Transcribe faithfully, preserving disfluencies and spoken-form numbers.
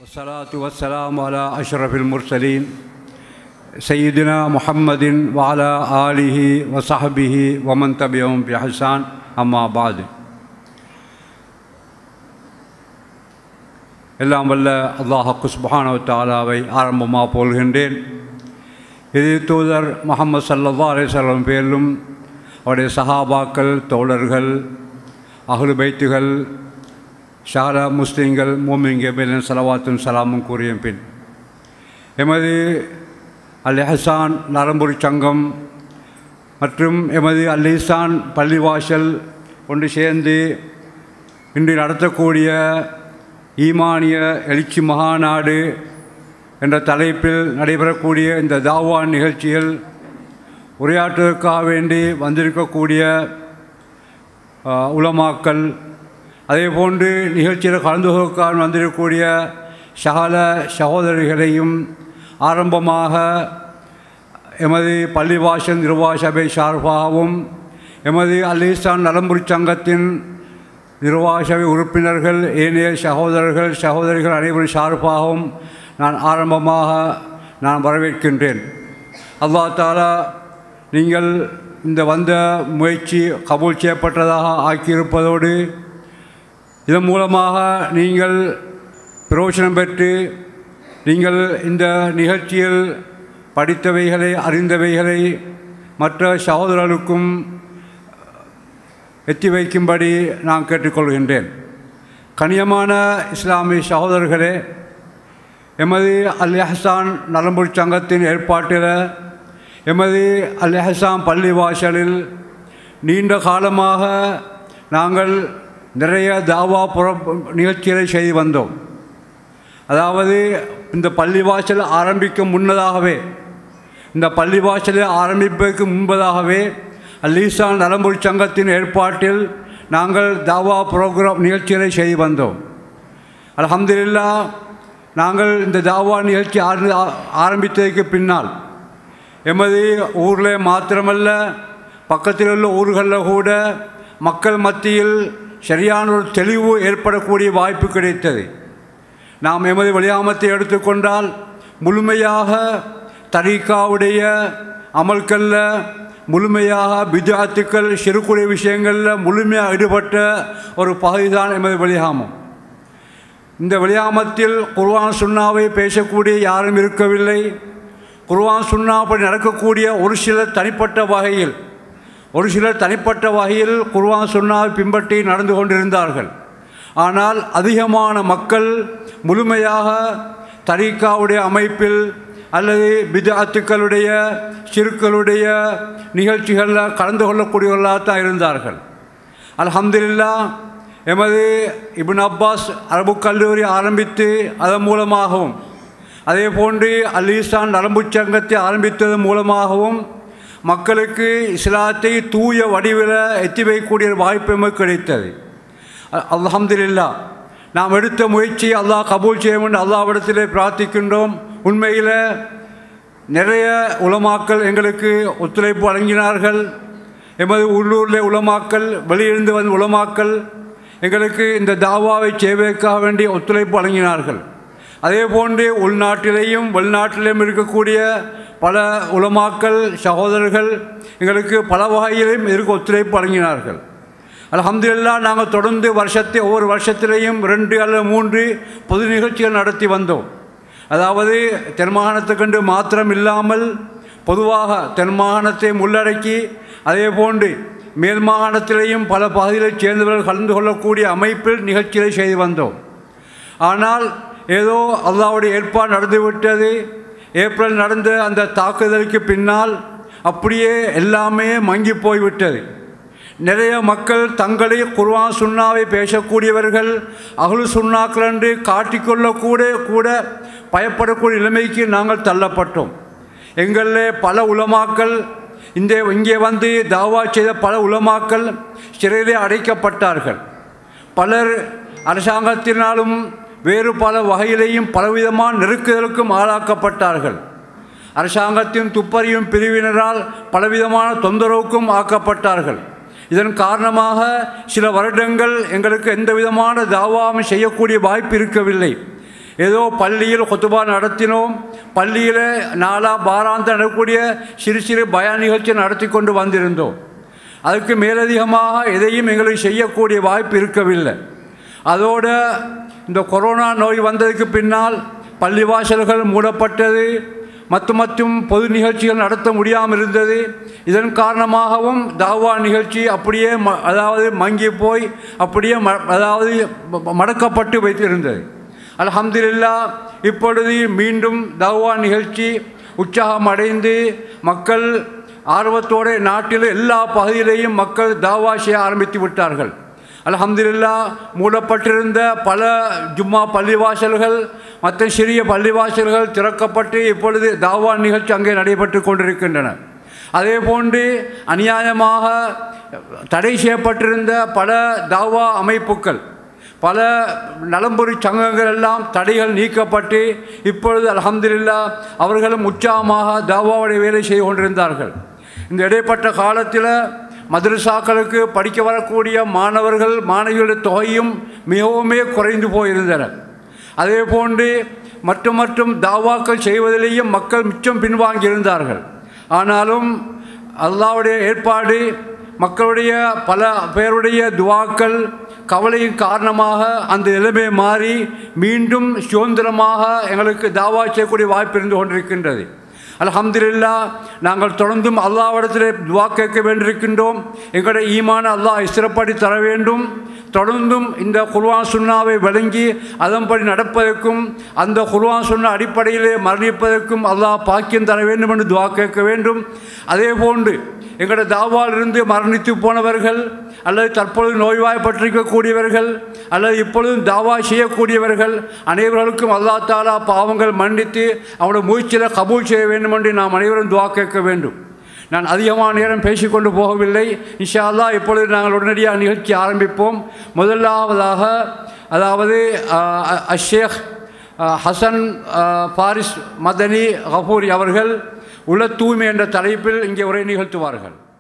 والصلاة والسلام على أشرف المرسلين سيدنا محمد وعلى آله وصحبه ومن تبعهم بإحسان أما بعد. எல்லாம் வல்ல அல்லாஹ் சுப்ஹானஹு வ தஆலாவை ஆரம்பமாக போல்கின்றேன். இது தூதர் முஹம்மது ஸல்லல்லாஹு அலைஹி வஸல்லம் பேரிலும் அவருடைய சஹாபாக்கள், தோழர்கள், அஹ்லு பைத்துகள், ஷார முஸ்லீம்கள், மூமின்கள் பேரில் ஸலவாத்தும் சலாமும் கூறிய பின் எமது அல் இஹ்சான் நரம்புரி சங்கம் மற்றும் எமது அல் இஹ்சான் பள்ளிவாசல் ஒன்று சேர்ந்து இன்று நடத்தக்கூடிய ஈமானிய எழுச்சி மகாநாடு என்ற தலைப்பில் நடைபெறக்கூடிய இந்த தாவா நிகழ்ச்சிகள் உரையாற்றுவதற்காக வேண்டி வந்திருக்கக்கூடிய உலமாக்கள், அதே போன்று நிகழ்ச்சியில் கலந்து கொள்வதற்காக வந்திருக்கக்கூடிய சகல சகோதரிகளையும் ஆரம்பமாக எமது பள்ளிவாசல் நிர்வாக சபை சார்பாகவும் எமது அல் இஹ்சான் நலம்புரி சங்கத்தின் நிர்வாக சபை உறுப்பினர்கள், ஏனைய சகோதரர்கள் சகோதரிகள் அனைவரும் சார்பாகவும் நான் ஆரம்பமாக நான் வரவேற்கின்றேன். அல்லாஹ் தஆலா நீங்கள் இந்த வந்த முயற்சி கபூல் செய்யப்பட்டதாக ஆக்கியிருப்பதோடு இதன் மூலமாக நீங்கள் பிரயோஜனம் பெற்று நீங்கள் இந்த நிகழ்ச்சியில் படித்தவைகளை அறிந்தவைகளை மற்ற சகோதரர்களுக்கும் எத்தி வைக்கும்படி நான் கேட்டுக்கொள்கின்றேன். கண்ணியமான இஸ்லாமிய சகோதரர்களே, எமது அல் இஹ்சான் நலம்புரி சங்கத்தின் ஏற்பாட்டில் எமது அல் இஹ்சான் பள்ளிவாசலில் நீண்ட காலமாக நாங்கள் நிறைய தாவா புற நிகழ்ச்சிகளை செய்து வந்தோம். அதாவது இந்த பள்ளிவாசல் ஆரம்பிக்கும் முன்னதாகவே இந்த பள்ளிவாசலை ஆரம்பிப்பதற்கு முன்பதாகவே அல் இஹ்சான் நலம்புரி சங்கத்தின் ஏற்பாட்டில் நாங்கள் தாவா ப்ரோக்ராம் நிகழ்ச்சிகளை செய்து வந்தோம். அல்ஹம்துலில்லாஹ், நாங்கள் இந்த தாவா நிகழ்ச்சி ஆரம்பித்ததற்கு பின்னால் எமது ஊரில் மாத்திரமல்ல, பக்கத்தில் உள்ள ஊர்களில் கூட மக்கள் மத்தியில் சரியான ஒரு தெளிவு ஏற்படக்கூடிய வாய்ப்பு கிடைத்தது. நாம் எமது வலியாமத்தை எடுத்துக்கொண்டால் முழுமையாக தரீக்காவுடைய அமல்களில், முழுமையாக பித்அத்துக்கள் சிறுகுறை விஷயங்களில் முழுமையாக ஈடுபட்ட ஒரு பகுதிதான் எமது வலியாமம். இந்த வலியாமத்தில் குர்ஆன் சுன்னாவை பேசக்கூடிய யாரும் இருக்கவில்லை. குர்ஆன் சுன்னாப்படி நடக்கக்கூடிய ஒரு சிலர் தனிப்பட்ட வகையில் ஒரு சிலர் தனிப்பட்ட வகையில் குர்ஆன் சுன்னாவை பின்பற்றி நடந்து கொண்டிருந்தார்கள். ஆனால் அதிகமான மக்கள் முழுமையாக தரீக்காவுடைய அமைப்பில் அல்லது பித்அத்துக்களுடைய சிறுக்களுடைய நிகழ்ச்சிகளில் கலந்து கொள்ளக்கூடியவர்களாக தான் இருந்தார்கள். அல்ஹம்துலில்லாஹ், எமது இப்னு அப்பாஸ் அரபு கல்லூரி ஆரம்பித்து அதன் மூலமாகவும், அதே போன்று அல் இஹ்சான் நலம்புரி சங்கத்தை ஆரம்பித்ததன் மூலமாகவும் மக்களுக்கு இஸ்லாத்தை தூய வடிவில் எத்தி வைக்கக்கூடிய வாய்ப்பு எமக்கு கிடைத்தது. அல்ஹம்துலில்லாஹ், நாம் எடுத்த முயற்சி அல்லாஹ் கபூல் செய்ய வேண்டும் அல்லாஹ்விடத்திலே பிரார்த்திக்கின்றோம். உண்மையில் நிறைய உலமாக்கள் எங்களுக்கு ஒத்துழைப்பு வழங்கினார்கள். எமது உள்ளூரில் உலமாக்கள், வெளியிருந்து வந்த உலமாக்கள் எங்களுக்கு இந்த தாவாவை செய்வதற்காக வேண்டிய ஒத்துழைப்பு வழங்கினார்கள். அதே போன்று உள்நாட்டிலேயும் வெளிநாட்டிலேயும் இருக்கக்கூடிய பல உலமாக்கள் சகோதரர்கள் எங்களுக்கு பல வகையிலும் இதற்கு ஒத்துழைப்பு வழங்கினார்கள். அல்ஹம்துலில்லாஹ், நாங்கள் தொடர்ந்து வருஷத்தை ஒவ்வொரு வருஷத்திலேயும் ரெண்டு அல்லது மூன்று பொது நிகழ்ச்சிகள் நடத்தி வந்தோம். அதாவது தென்மாகாணத்துக்கென்று மாத்திரம் இல்லாமல் பொதுவாக தென்மாகாணத்தை உள்ளடக்கி அதே போன்று மேல் மாகாணத்திலேயும் பல பகுதிகளைச் சேர்ந்தவர்கள் கலந்து கொள்ளக்கூடிய அமைப்பில் நிகழ்ச்சிகளை செய்து வந்தோம். ஆனால் ஏதோ அல்லாஹ்வுடைய ஏற்பாடு நடந்துவிட்டது. ஏப்ரல் நடந்த அந்த தாக்குதலுக்கு பின்னால் அப்படியே எல்லாமே மங்கி போய்விட்டது. நிறைய மக்கள் தங்களை குர்ஆன் சுன்னாவை பேசக்கூடியவர்கள், அஹ்லு சுன்னாக்கள் என்று காட்டிக்கொள்ளக்கூட கூட பயப்படக்கூடிய நிலைமைக்கு நாங்கள் தள்ளப்பட்டோம். எங்களில் பல உலமாக்கள், இந்த இங்கே வந்து தாவா செய்த பல உலமாக்கள் சிறையிலே அடைக்கப்பட்டார்கள். பலர் அரசாங்கத்தினாலும் வேறு பல வகையிலேயும் பலவிதமான நெருக்குதலுக்கும் ஆளாக்கப்பட்டார்கள். அரசாங்கத்தின் துப்பறியும் பிரிவினரால் பலவிதமான தொந்தரவுக்கும் ஆக்கப்பட்டார்கள். இதன் காரணமாக சில வருடங்கள் எங்களுக்கு எந்த விதமான தாவாவும் செய்யக்கூடிய வாய்ப்பு இருக்கவில்லை. ஏதோ பள்ளியில் குத்துபா நடத்தினோம், பள்ளியில் நாலா வாராந்த நடக்கக்கூடிய சிறு சிறு பயான் நிகழ்ச்சி நடத்தி கொண்டு வந்திருந்தோம். அதுக்கு மேலதிகமாக எதையும் எங்களுக்கு செய்யக்கூடிய வாய்ப்பு இருக்கவில்லை. அதோடு இந்த கொரோனா நோய் வந்ததுக்கு பின்னால் பள்ளிவாசல்கள் மூடப்பட்டது, மற்றும் மற்றும் பொது நிகழ்ச்சிகள் நடத்த முடியாமல் இருந்தது. இதன் காரணமாகவும் தாவா நிகழ்ச்சி அப்படியே ம அதாவது மங்கி போய் அப்படியே ம அதாவது மடக்கப்பட்டு வைத்திருந்தது. அல்ஹம்துலில்லாஹ் இப்பொழுது மீண்டும் தாவா நிகழ்ச்சி உற்சாகம் அடைந்து மக்கள் ஆர்வத்தோடு நாட்டில் எல்லா பகுதியிலேயும் மக்கள் தாவா செய்ய ஆரம்பித்து விட்டார்கள். அல்ஹம்துலில்லாஹ் மூடப்பட்டிருந்த பல ஜும்மா பள்ளிவாசல்கள் மற்ற சிறிய பள்ளிவாசல்கள் திறக்கப்பட்டு இப்பொழுது தாவா நிகழ்ச்சி அங்கே நடைபெற்று கொண்டிருக்கின்றன. அதே போன்று அநியாயமாக தடை செய்யப்பட்டிருந்த பல தாவா அமைப்புகள், பல நலம்புரி சங்கங்கள் எல்லாம் தடைகள் நீக்கப்பட்டு இப்பொழுது அல்ஹம்துலில்லாஹ் அவர்களும் உற்சாகமாக தாவாவுடைய வேலை செய்து கொண்டிருந்தார்கள். இந்த இடைப்பட்ட காலத்தில் மதரசாக்களுக்கு படிக்க வரக்கூடிய மாணவர்கள் மாணவிகளுடைய தொகையும் மிகவுமே குறைந்து போயிருந்தன. அதே போன்று மற்றும் மற்றும் தாவாக்கள் செய்வதிலேயும் மக்கள் மிச்சம் பின்வாங்கியிருந்தார்கள். ஆனாலும் அல்லாஹ்வுடைய ஏற்பாடு, மக்களுடைய பல பேருடைய துவாக்கள் கவலையின் காரணமாக அந்த நிலைமை மாறி மீண்டும் சுதந்திரமாக எங்களுக்கு தாவா செய்யக்கூடிய வாய்ப்பு இருந்து கொண்டிருக்கின்றது. அல்ஹம்துலில்லாஹ் நாங்கள் தொடர்ந்தும் அல்லாஹ்விடத்தில் துவா கேட்க வேண்டியிருக்கின்றோம். எங்களுடைய ஈமான அல்லாஹ் ஸ்திரப்படுத்தி தர வேண்டும். தொடர்ந்தும் இந்த குர்ஆன் சுன்னாவை விளங்கி அதன்படி நடப்பதற்கும் அந்த குர்ஆன் சுன்னா அடிப்படையிலே மரணிப்பதற்கும் அல்லாஹ் பாக்கியம் தர வேண்டும் என்று துவா கேட்க வேண்டும். அதே போன்று எங்களுடைய தாவாலிருந்து மரணித்து போனவர்கள் அல்லது தற்பொழுது நோய்வாய்ப்பட்டிருக்கக்கூடியவர்கள் அல்லது இப்பொழுதும் தாவா செய்யக்கூடியவர்கள் அனைவர்களுக்கும் அல்லாஹ் தஆலா பாவங்கள் மன்னித்து அவனுடைய முயற்சியில் கபூல் செய்ய வேண்டும் என்று நாம் அனைவரும் துவா கேட்க வேண்டும். நான் அதிகமான நேரம் பேசிக்கொண்டு போகவில்லை. இன்ஷா அல்லாஹ் இப்பொழுது நாங்கள் உடனடியாக நிகழ்ச்சி ஆரம்பிப்போம். முதலாவதாக அதாவது அஷேக் ஹசன் பாரிஸ் மதனி கபூரி அவர்கள் உள்ள தூய்மை என்ற தலைப்பில் இங்கே உரை நிகழ்த்துவார்கள்.